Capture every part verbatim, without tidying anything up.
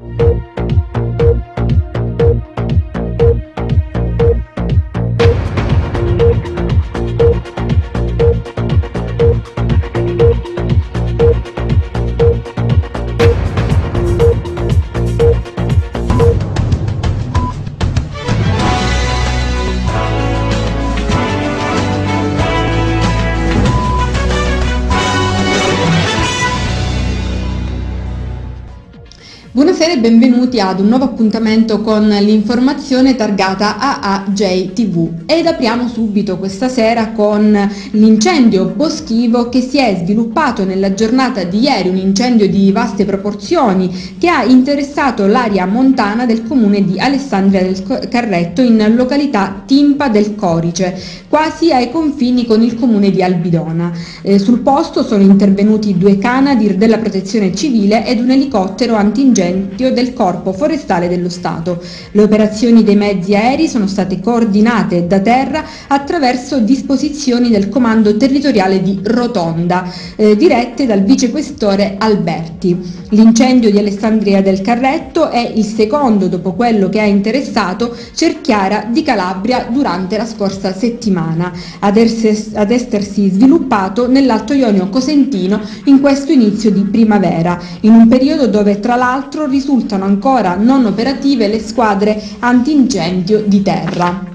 Buonasera e benvenuti ad un nuovo appuntamento con l'informazione targata A A J T V ed apriamo subito questa sera con l'incendio boschivo che si è sviluppato nella giornata di ieri, un incendio di vaste proporzioni che ha interessato l'area montana del comune di Alessandria del Carretto in località Timpa del Corice, quasi ai confini con il comune di Albidona. Eh, sul posto sono intervenuti due Canadair della Protezione Civile ed un elicottero antincendio del Corpo Forestale dello Stato. Le operazioni dei mezzi aerei sono state coordinate da terra attraverso disposizioni del Comando Territoriale di Rotonda, eh, dirette dal vicequestore Alberti. L'incendio di Alessandria del Carretto è il secondo dopo quello che ha interessato Cerchiara di Calabria durante la scorsa settimana, ad, ers- ad essersi sviluppato nell'Alto Ionio Cosentino in questo inizio di primavera, in un periodo dove tra l'altro risultano ancora non operative le squadre antincendio di terra.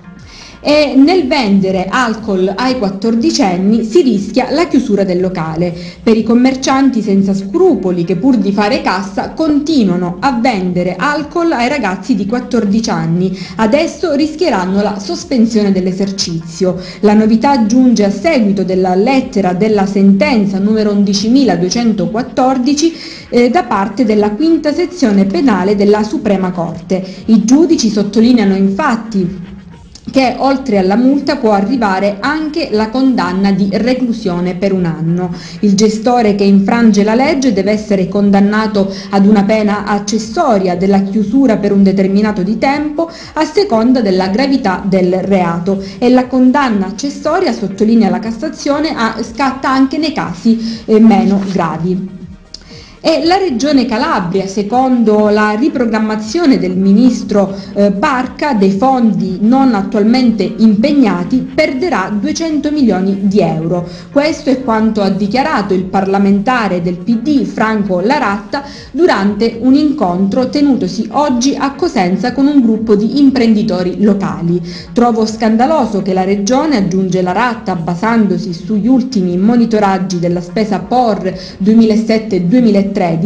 E nel vendere alcol ai quattordicenni si rischia la chiusura del locale. Per i commercianti senza scrupoli che pur di fare cassa continuano a vendere alcol ai ragazzi di quattordici anni, adesso rischieranno la sospensione dell'esercizio. La novità giunge a seguito della lettera della sentenza numero undicimiladuecentoquattordici eh, da parte della quinta sezione penale della Suprema Corte. I giudici sottolineano infatti che oltre alla multa può arrivare anche la condanna di reclusione per un anno. Il gestore che infrange la legge deve essere condannato ad una pena accessoria della chiusura per un determinato di tempo a seconda della gravità del reato, e la condanna accessoria, sottolinea la Cassazione, scatta anche nei casi eh, meno gravi. E la Regione Calabria, secondo la riprogrammazione del ministro eh, Barca dei fondi non attualmente impegnati, perderà duecento milioni di euro. Questo è quanto ha dichiarato il parlamentare del P D Franco Laratta durante un incontro tenutosi oggi a Cosenza con un gruppo di imprenditori locali. Trovo scandaloso che la Regione, aggiunge Laratta basandosi sugli ultimi monitoraggi della spesa P O R duemilasette duemilatredici,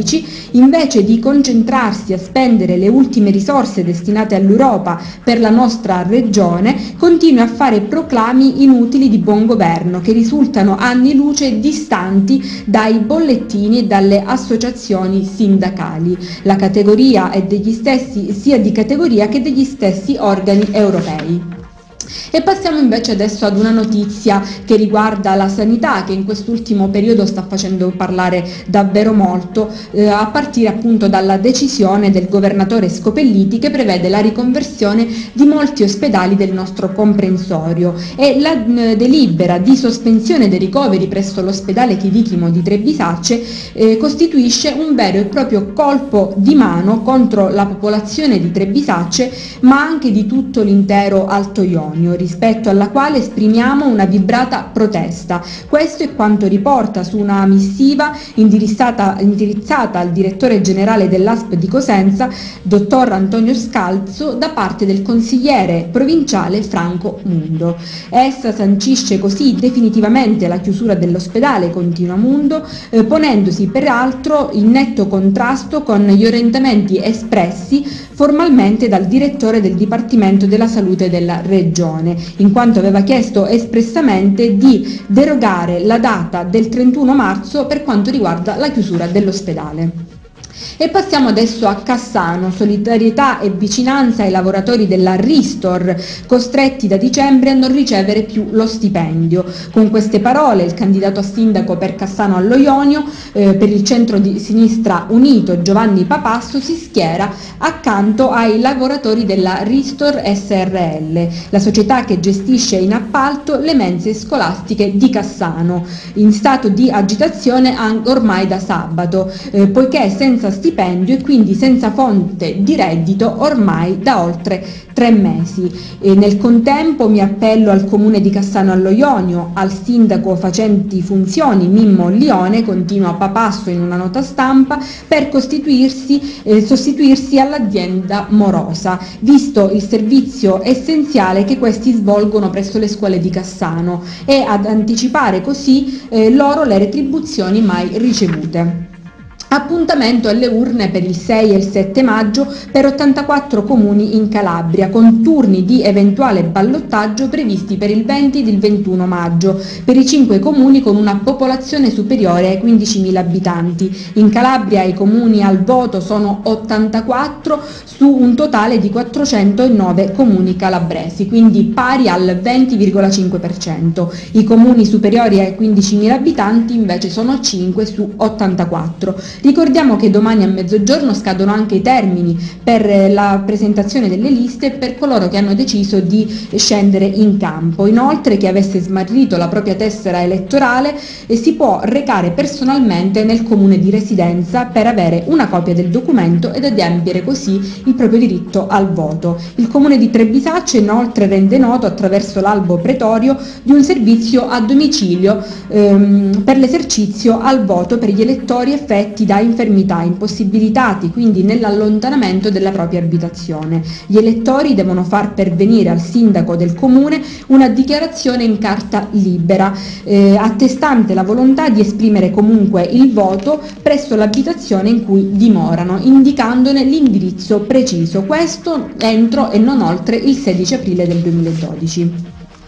invece di concentrarsi a spendere le ultime risorse destinate all'Europa per la nostra regione, continua a fare proclami inutili di buon governo che risultano anni luce distanti dai bollettini e dalle associazioni sindacali. La categoria è degli stessi, sia di categoria che degli stessi organi europei. E passiamo invece adesso ad una notizia che riguarda la sanità, che in quest'ultimo periodo sta facendo parlare davvero molto, eh, a partire appunto dalla decisione del governatore Scopelliti che prevede la riconversione di molti ospedali del nostro comprensorio, e la eh, delibera di sospensione dei ricoveri presso l'ospedale Chivichimo di Trebisacce eh, costituisce un vero e proprio colpo di mano contro la popolazione di Trebisacce, ma anche di tutto l'intero Alto Ionio, rispetto alla quale esprimiamo una vibrata protesta. Questo è quanto riporta su una missiva indirizzata, indirizzata al direttore generale dell'A S P di Cosenza, dottor Antonio Scalzo, da parte del consigliere provinciale Franco Mundo. Essa sancisce così definitivamente la chiusura dell'ospedale, continua Mundo, eh, ponendosi peraltro in netto contrasto con gli orientamenti espressi formalmente dal direttore del Dipartimento della Salute della Regione, in quanto aveva chiesto espressamente di derogare la data del trentuno marzo per quanto riguarda la chiusura dell'ospedale. E passiamo adesso a Cassano, solidarietà e vicinanza ai lavoratori della Ristor, costretti da dicembre a non ricevere più lo stipendio. Con queste parole il candidato a sindaco per Cassano allo Ionio, eh, per il centro di sinistra unito, Giovanni Papasso, si schiera accanto ai lavoratori della Ristor S R L, la società che gestisce in appalto le mense scolastiche di Cassano, in stato di agitazione ormai da sabato, eh, poiché senza senza stipendio e quindi senza fonte di reddito ormai da oltre tre mesi. E nel contempo mi appello al comune di Cassano allo Ionio, al sindaco facenti funzioni Mimmo Lione, continua Papasso in una nota stampa, per costituirsi, eh, sostituirsi all'azienda morosa, visto il servizio essenziale che questi svolgono presso le scuole di Cassano, e ad anticipare così eh, loro le retribuzioni mai ricevute. Appuntamento alle urne per il sei e il sette maggio per ottantaquattro comuni in Calabria, con turni di eventuale ballottaggio previsti per il venti ed il ventuno maggio, per i cinque comuni con una popolazione superiore ai quindicimila abitanti. In Calabria i comuni al voto sono ottantaquattro su un totale di quattrocentonove comuni calabresi, quindi pari al venti virgola cinque per cento. I comuni superiori ai quindicimila abitanti invece sono cinque su ottantaquattro. Ricordiamo che domani a mezzogiorno scadono anche i termini per la presentazione delle liste per coloro che hanno deciso di scendere in campo. Inoltre, chi avesse smarrito la propria tessera elettorale eh, si può recare personalmente nel comune di residenza per avere una copia del documento ed adempiere così il proprio diritto al voto. Il comune di Trebisacce inoltre rende noto attraverso l'albo pretorio di un servizio a domicilio ehm, per l'esercizio al voto per gli elettori affetti da infermità, impossibilitati quindi nell'allontanamento della propria abitazione. Gli elettori devono far pervenire al sindaco del comune una dichiarazione in carta libera eh, attestante la volontà di esprimere comunque il voto presso l'abitazione in cui dimorano, indicandone l'indirizzo preciso, questo entro e non oltre il sedici aprile del duemiladodici.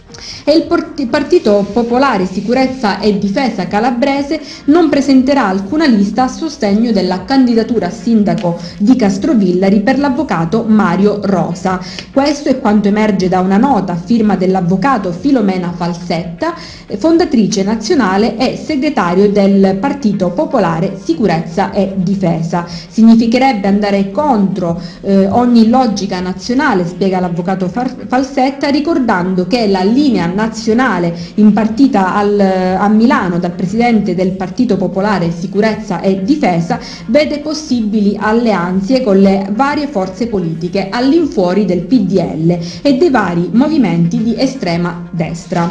E il Partito Popolare Sicurezza e Difesa Calabrese non presenterà alcuna lista a sostegno della candidatura a sindaco di Castrovillari per l'avvocato Mario Rosa. Questo è quanto emerge da una nota a firma dell'avvocato Filomena Falsetta, fondatrice nazionale e segretario del Partito Popolare Sicurezza e Difesa. Significherebbe andare contro eh, ogni logica nazionale, spiega l'avvocato Falsetta, ricordando che la linea nazionale impartita al, a Milano dal presidente del Partito Popolare Sicurezza e Difesa vede possibili alleanze con le varie forze politiche all'infuori del P D L e dei vari movimenti di estrema destra.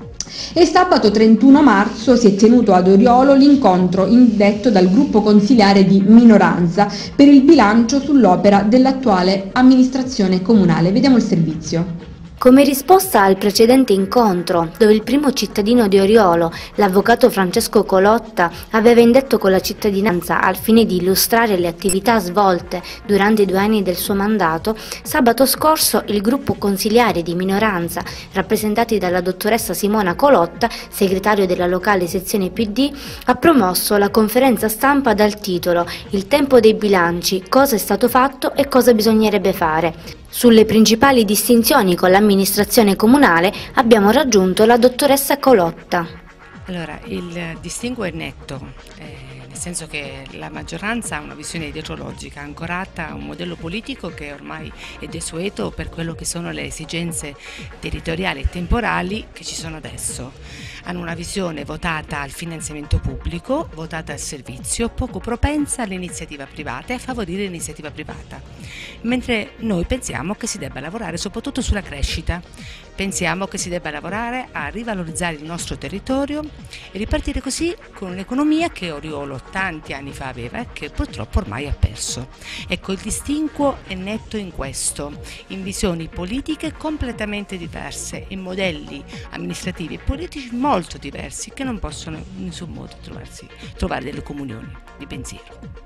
E sabato trentuno marzo si è tenuto ad Oriolo l'incontro indetto dal gruppo consiliare di minoranza per il bilancio sull'opera dell'attuale amministrazione comunale. Vediamo il servizio. Come risposta al precedente incontro, dove il primo cittadino di Oriolo, l'avvocato Francesco Colotta, aveva indetto con la cittadinanza al fine di illustrare le attività svolte durante i due anni del suo mandato, sabato scorso il gruppo consiliare di minoranza, rappresentati dalla dottoressa Simona Colotta, segretario della locale sezione P D, ha promosso la conferenza stampa dal titolo «Il tempo dei bilanci, cosa è stato fatto e cosa bisognerebbe fare». Sulle principali distinzioni con l'amministrazione comunale abbiamo raggiunto la dottoressa Colotta. Allora, il distinguo è netto, eh, nel senso che la maggioranza ha una visione ideologica ancorata a un modello politico che ormai è desueto per quello che sono le esigenze territoriali e temporali che ci sono adesso. Hanno una visione votata al finanziamento pubblico, votata al servizio, poco propensa all'iniziativa privata e a favorire l'iniziativa privata. Mentre noi pensiamo che si debba lavorare soprattutto sulla crescita, pensiamo che si debba lavorare a rivalorizzare il nostro territorio e ripartire così con un'economia che Oriolo tanti anni fa aveva e che purtroppo ormai ha perso. Ecco, il distinguo è netto in questo, in visioni politiche completamente diverse, in modelli amministrativi e politici molto diversi che non possono in nessun modo trovarsi, trovare delle comunioni di pensiero.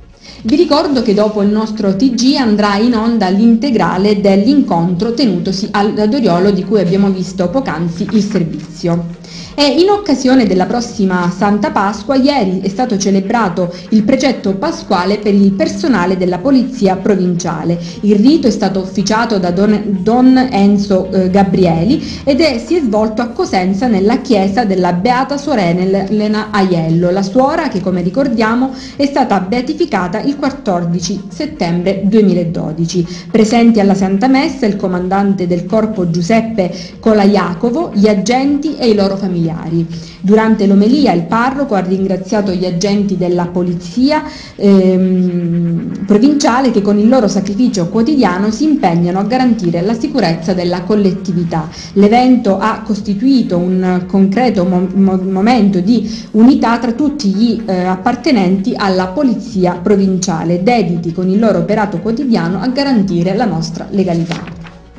Vi ricordo che dopo il nostro T G andrà in onda l'integrale dell'incontro tenutosi ad Oriolo di cui abbiamo visto poc'anzi il servizio. E in occasione della prossima Santa Pasqua, ieri è stato celebrato il precetto pasquale per il personale della Polizia Provinciale. Il rito è stato officiato da Don, Don Enzo eh, Gabrieli ed è, si è svolto a Cosenza nella chiesa della Beata Sorella Elena Aiello, la suora che, come ricordiamo, è stata beatificata il quattordici settembre duemiladodici. Presenti alla Santa Messa il comandante del corpo Giuseppe Colaiacovo, gli agenti e i loro familiari. familiari. Durante l'omelia il parroco ha ringraziato gli agenti della polizia ehm, provinciale che con il loro sacrificio quotidiano si impegnano a garantire la sicurezza della collettività. L'evento ha costituito un concreto mo- mo- momento di unità tra tutti gli eh, appartenenti alla polizia provinciale, dediti con il loro operato quotidiano a garantire la nostra legalità.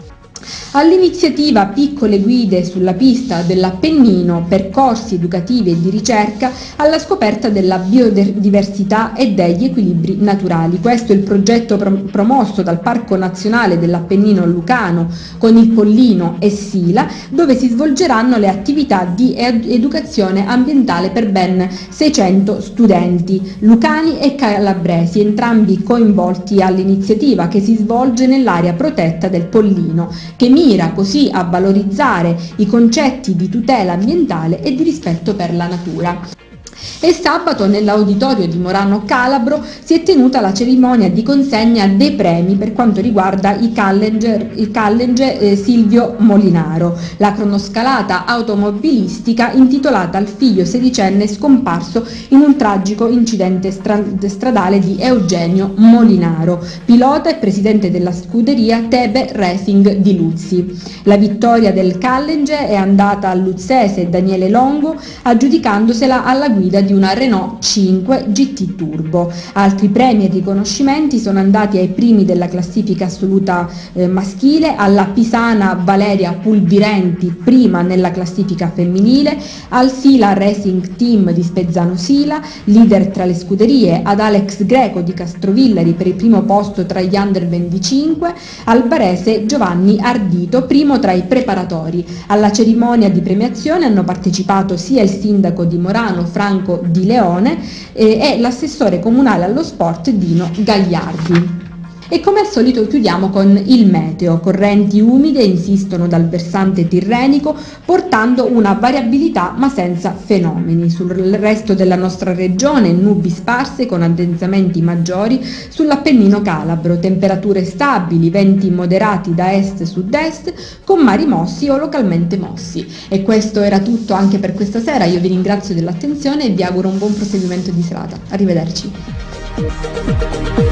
All'iniziativa Piccole guide sulla pista dell'Appennino, percorsi educativi e di ricerca alla scoperta della biodiversità e degli equilibri naturali. Questo è il progetto prom- promosso dal Parco Nazionale dell'Appennino Lucano con il Pollino e Sila, dove si svolgeranno le attività di ed- educazione ambientale per ben seicento studenti, lucani e calabresi, entrambi coinvolti all'iniziativa che si svolge nell'area protetta del Pollino, che mira così a valorizzare i concetti di tutela ambientale e di rispetto per la natura. E sabato nell'auditorio di Morano Calabro si è tenuta la cerimonia di consegna dei premi per quanto riguarda i Challenger, il Challenger eh, Silvio Molinaro, la cronoscalata automobilistica intitolata al figlio sedicenne scomparso in un tragico incidente stra- stradale di Eugenio Molinaro, pilota e presidente della scuderia Tebe Racing di Luzzi. La vittoria del Challenger è andata al luzzese Daniele Longo, aggiudicandosela alla guida di una Renault cinque G T Turbo. Altri premi e riconoscimenti sono andati ai primi della classifica assoluta eh, maschile, alla pisana Valeria Pulvirenti, prima nella classifica femminile, al Sila Racing Team di Spezzano Sila, leader tra le scuderie, ad Alex Greco di Castrovillari per il primo posto tra gli under venticinque, al barese Giovanni Ardito, primo tra i preparatori. Alla cerimonia di premiazione hanno partecipato sia il sindaco di Morano Franco Di Leone eh, e l'assessore comunale allo sport Dino Gagliardi. E come al solito chiudiamo con il meteo. Correnti umide insistono dal versante tirrenico portando una variabilità ma senza fenomeni. Sul resto della nostra regione nubi sparse con addensamenti maggiori sull'Appennino calabro, temperature stabili, venti moderati da est-sud-est con mari mossi o localmente mossi. E questo era tutto anche per questa sera. Io vi ringrazio dell'attenzione e vi auguro un buon proseguimento di serata. Arrivederci.